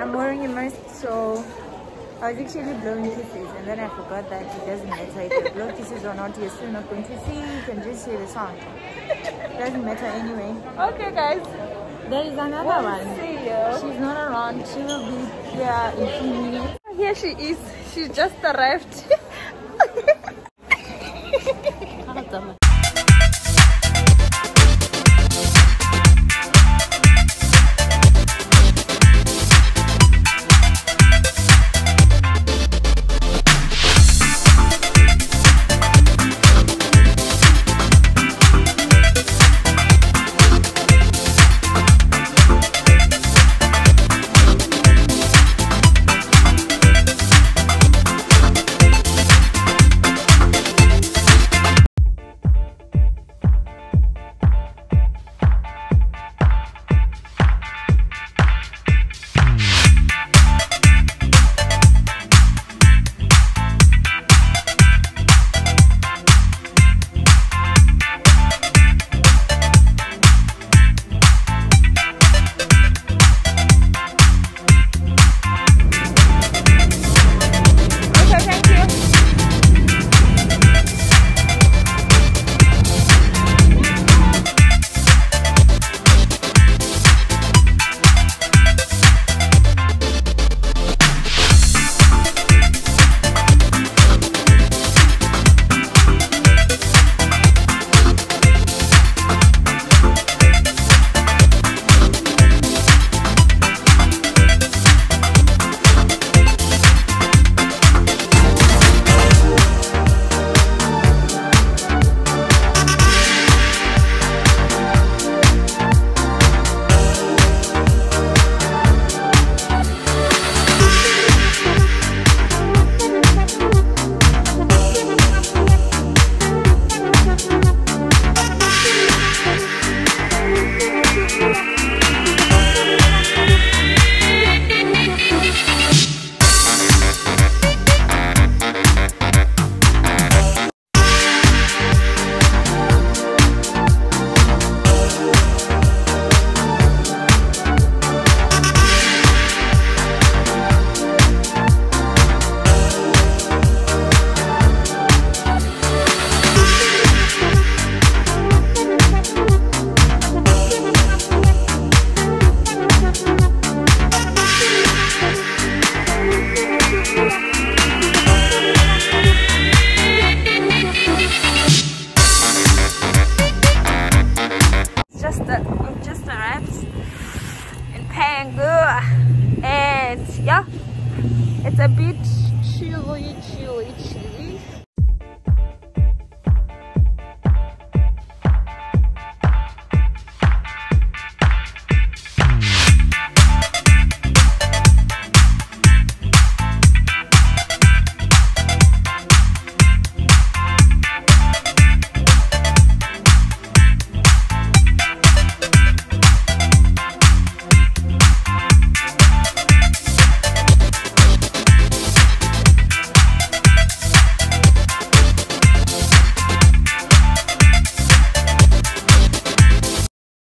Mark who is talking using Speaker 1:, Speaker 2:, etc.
Speaker 1: I'm wearing a mask, so I was actually blowing kisses, and then I forgot that it doesn't matter if you blow kisses or not. You're still not going to see. You can just hear the sound. It doesn't matter anyway.
Speaker 2: Okay, guys.
Speaker 1: There is another one.
Speaker 2: See you.
Speaker 1: She's not around. She will be here in 2 minutes.
Speaker 2: Here she is. She's just arrived. Just arrived in Pangu, and yeah, it's a bit chilly.